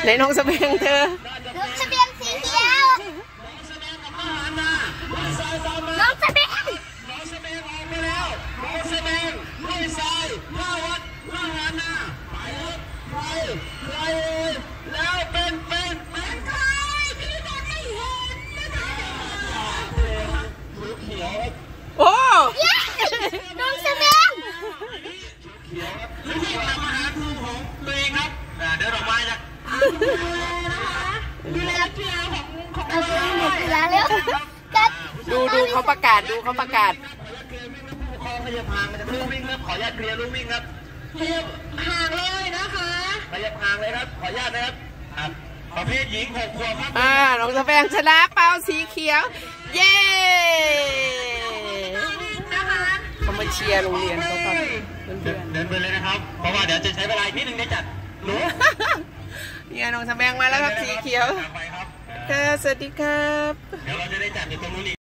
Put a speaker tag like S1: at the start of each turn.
S1: ในน้องสะเบียงเธอ
S2: น้องสะเบียงสีเขียวน้องสะเบียงออกไปแล้วน้องสะเบียงลุยทรายข้าวัดข้าหันหน้าไปแล้วเป็นใครพี่บอกให้เห็นนะคะเขียว
S1: โอ้
S2: น้องสะเบียง
S3: เขียวนี่ทำอาหารคู่ของตัวเองครับเดินออกมาจากดูแลเกียร์ของเรา
S2: แล้ว
S1: ดูเขาประกาศขออนุญาต
S3: ขยับห่างมันจะลูกวิ่งครับขออนุญาตเคลียร์ลูกวิ่งครับขยับห่างเลยนะคะขยับห่างเลยครับขออนุญาตนะครับประเภทหญิง6 ขวบครับ
S1: น้องสะเบียงชนะเปาสีเขียวเย้เขามาเชียร์โรงเรียนเขาครับ
S3: เดินไปเลยนะครับเพราะว่าเดี๋ยวจะใช้เวลาอีกนิดนึงได้จัดรู้
S1: เนี่ยน้องสะเบียงมาแล้วครับสีเขียวค่ะสวัสดีครับ
S3: เดี๋ยวเราจะได้จัดในตรงนู้น